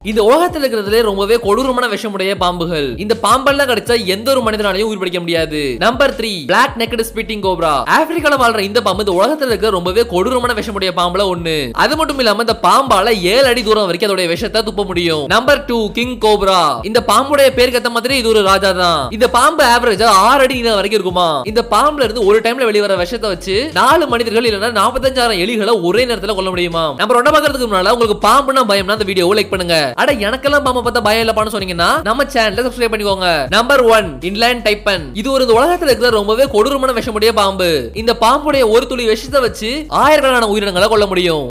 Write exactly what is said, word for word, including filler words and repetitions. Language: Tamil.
இந்த உலகத்துல இருக்கிறதுல ரொம்பவே கொடூரமான விஷமுடைய பாம்புகள். இந்த பாம்பெல்லாம் கடிச்சா எந்த ஒரு மனிதனாலையும் உயிர் பிடிக்க முடியாது. Number three black necked spitting cobra. ஆப்பிரிக்கால வாழ்ற இந்த பாம்பு இந்த உலகத்துல இருக்கிற ரொம்பவே கொடூரமான விஷமுடைய பாம்புல ஒண்ணு. அது மட்டும் இல்லாம இந்த பாம்பால ஏழு அடி தூரம் வரைக்கும் அதோட விஷத்தை துப்ப முடியும். Number two king cobra. இந்த பாம்புடைய பேருக்கு ஏத்த மாதிரி இது ஒரு ராஜா தான். இந்த பாம்பு ஆவரேஜா ஆறு அடி நீளம் வரைக்கும் இருக்குமா. இந்த பாம்புல இருந்து ஒரு டைம்ல வெளிய வர விஷத்தை வச்சு நாலு மனிதர்கள் இல்லனா நாற்பத்தஞ்சாயிரம் எலிகளை ஒரே நேரத்துல கொல்ல முடியுமா. நம்ம ஒண்ணா பார்க்கிறதுக்கு முன்னால உங்களுக்கு பாம்புனா பயம்னா இந்த வீடியோவை லைக் பண்ணுங்க. அட எனக்கெல்லாம் பாம்பை பார்த்தா பயம் இல்லப்பான்னு சொன்னீங்கன்னா நம்ம சேனலை சப்ஸ்கிரைப் பண்ணிக்கோங்க. Number one inland taipan. இது ஒரு உலகத்துல இருக்கிற ரொம்பவே கொடூரமான விஷமுடைய பாம்பு. இந்த பாம்புடைய ஒரு துளி விஷத்தை வச்சு ஆயிரக்கணக்கான உயிரினங்களை கொல்ல முடியும்.